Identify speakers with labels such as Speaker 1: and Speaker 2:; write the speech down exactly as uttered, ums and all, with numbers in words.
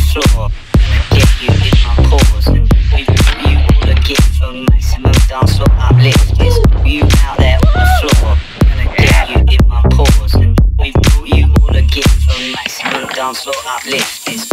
Speaker 1: floor. Gonna get you in my paws. And we brought you all a gift for maximum dance floor uplifters. You out there on the floor. Gonna get you in my paws. And we brought you all a gift for maximum dance floor uplifters.